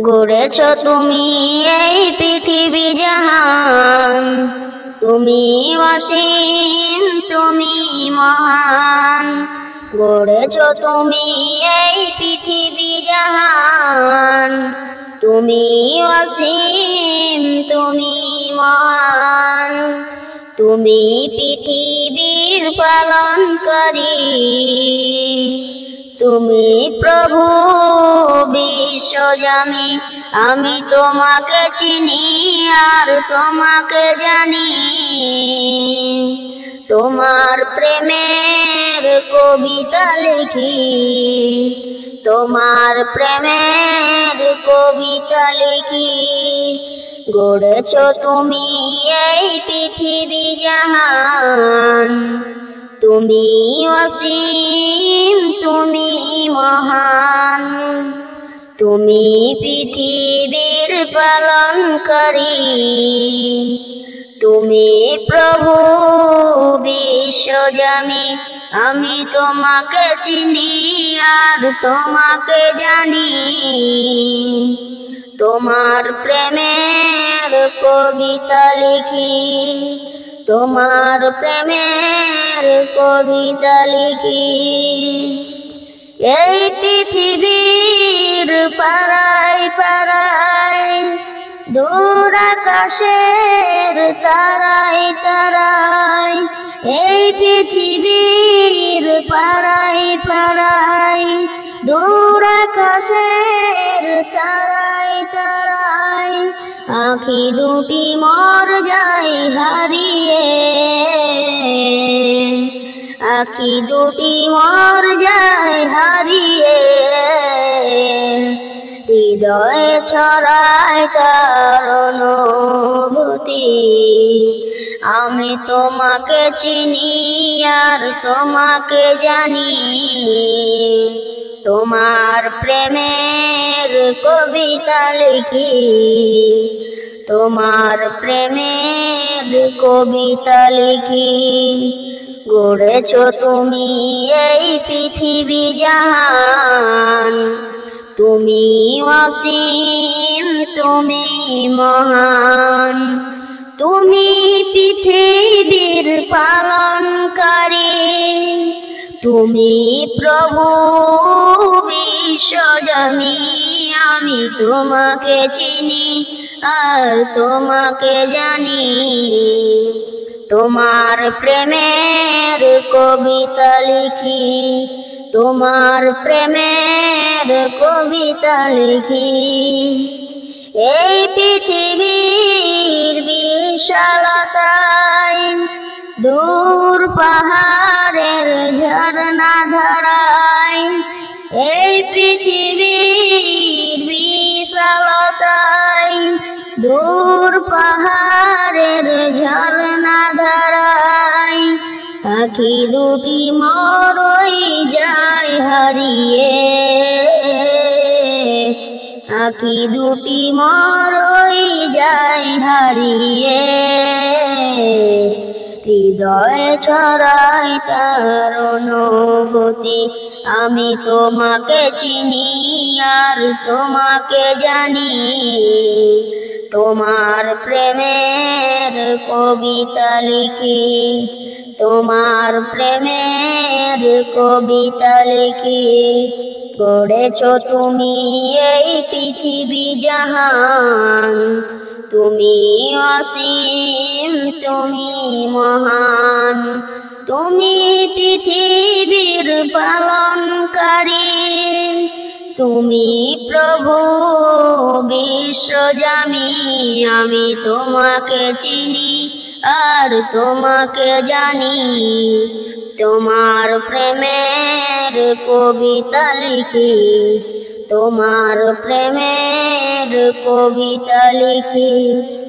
গড়েছ তুমি এই পৃথিবী জাহান, তুমি অসীম তুমি মহান। গড়েছ তুমি এই পৃথিবী জাহান, তুমি অসীম তুমি মহান। তুমি পৃথিবীর পালনকারী, তুমি প্রভু বিশ্বজামি। আমি তোমাকে চিনি আর তোমাকে জানি, তোমার প্রেমের কবিতা লিখি, তোমার প্রেমের কবিতা লিখি। গড়েছ তুমি এই পৃথিবী জাহান, তুমি অসীম তুমি মহান। তুমি পৃথিবীর পালনকারী, তুমি প্রভু বিশ্বজামি। আমি তোমাকে চিনি আর তোমাকে জানি, তোমার প্রেমের কবিতা লিখি, তোমার প্রেমের কবিতা লিখি। এই পৃথিবীর পাড়ায় পাড়ায়, দূর আকাশের তারায় তারায়, এই পৃথিবীর পাড়ায় পাড়ায়, দূর আকাশের তারায় তারায়, আঁখি দুটি মর যায় হারিয়ে, আঁখি দুটি মর যায় হারিয়ে। হৃদয়ে ছড়ায় তার অনুভূতি, আমি তোমাকে চিনি আর তোমাকে জানি, তোমার প্রেমের কবিতা লিখি, তোমার প্রেমের কবিতা লিখি। গড়েছ তুমি এই পৃথিবী জাহান, তুমি অসীম তুমি মহান। তুমি পৃথিবীর পালনকারী, তুমি প্রভু বিশ্বজামি। আমি তোমাকে চিনি আর তোমাকে জানি, তোমার প্রেমের কবিতা লিখি, তোমার প্রেমের কবিতা লিখি। এই পৃথিবীর বিশালতায়, দূর পাহাড়ের ঝরনা ধারায়, এই পৃথিবীর বিশালতায়, দূর পাহাড়ের ঝরনা ধারায়, আঁখি দুটি মরই যায় হারিয়ে, আঁখি দুটি মরই যায় হারিয়ে। হৃদয়ে ছড়ায় তার অনুভূতি, আমি তোমাকে চিনি আর তোমাকে জানি, তোমার প্রেমের কবিতা লিখি, তোমার প্রেমের কবিতা লিখি। গড়েছ তুমি এই পৃথিবী জাহান, তুমি অসীম তুমি মহান। তুমি পৃথিবীর পালনকারী, তুমি প্রভু বিশ্বজামি। আমি তোমাকে চিনি আর তোমাকে জানি, তোমার প্রেমের কবিতা লিখি, তোমার প্রেমের কবিতা লিখি।